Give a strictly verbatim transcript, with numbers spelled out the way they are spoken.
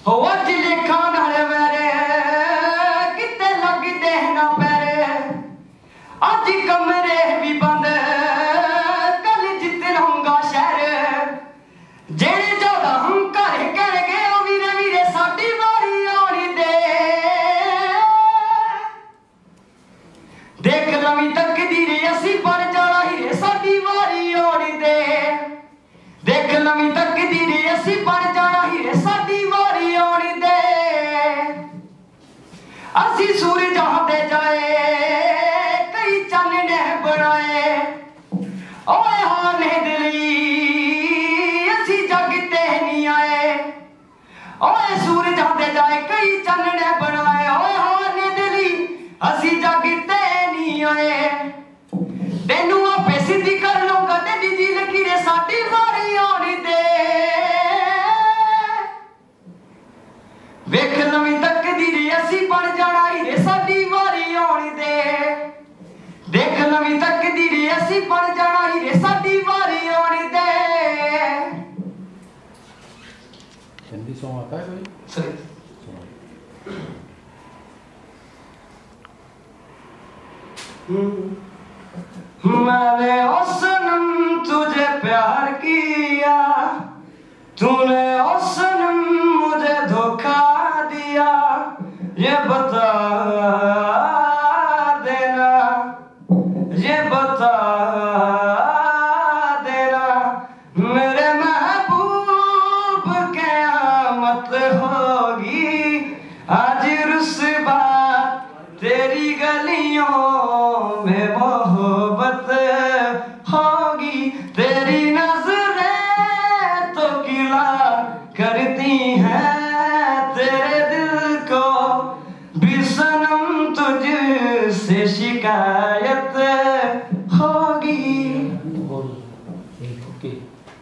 हो अज लिखा नाल मेरे किते लगदे ना पैरे अज कमरे भी बंद कल जित रहूंगा शहर जेड़े ज्यादा हम घर कर गए ओ वीरे वीरे साडी वारी आनी दे देख लवी तकदीर असी बन जाना हीरे साडी वारी आनी दे देख लवी तकदीर असी बन जाना हीरे साडी वारी आनी दे असी सूरज आते जाए कई चानने बनाए ओए हाने दिली असी जगते नहीं आए ओए सूरज आते जाए कई चानने बनाए ओए हाने दिली असी जगते नहीं आए तेनू आपे सीधी कर लूंगा तेरी जी लकीरे साडी वारी आनी दे वेख लवी तकदीर असी बन जाना हीरे साडी वारी आनी दे देख लवी तकदीर असी बन जाना हीरे साडी वारी आनी दे हिंदी सॉन्ग आता है कोई सही मैंने ओ सनम तुझे प्यार किया तूने ओ सनम मुझे धोखा दिया ये बता देना ये बता देना मेरे महबूब क़यामत होगी आज रुस्वा तेरी गलियों में मोहब्बत होगी तेरी नजरें तो गिला करती हैं तेरे दिल को भी सनम तुझसे शिकायत होगी। ओके